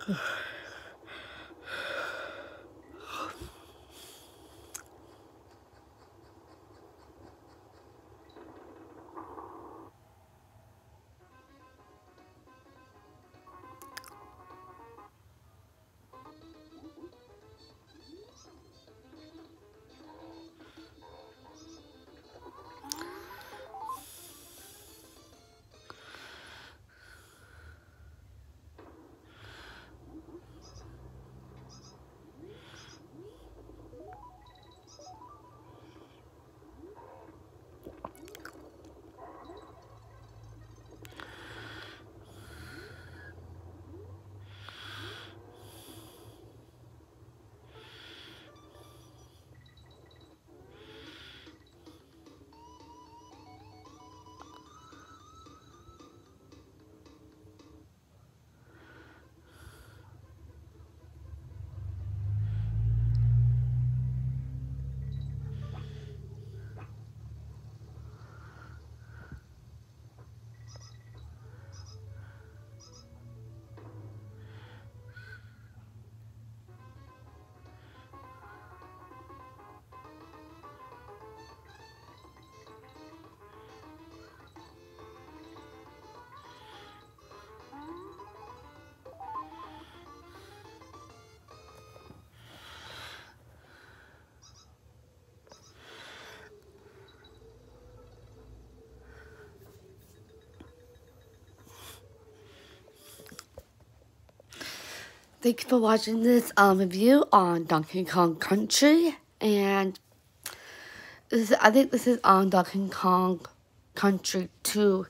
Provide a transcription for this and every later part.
Thank you for watching this review on Donkey Kong Country, and I think this is on Donkey Kong Country 2,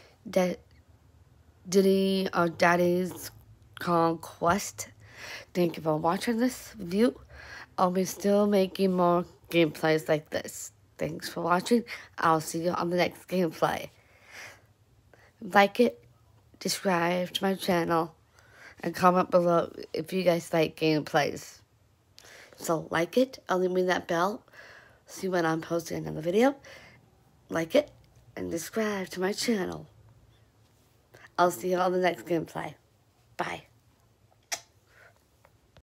Diddy or Daddy's Kong Quest. Thank you for watching this review. I'll be still making more gameplays like this. Thanks for watching. I'll see you on the next gameplay. Like it, subscribe to my channel, and comment below if you guys like gameplays. So like it, I'll ring that bell, see when I'm posting another video. Like it, and subscribe to my channel. I'll see you on the next gameplay. Bye.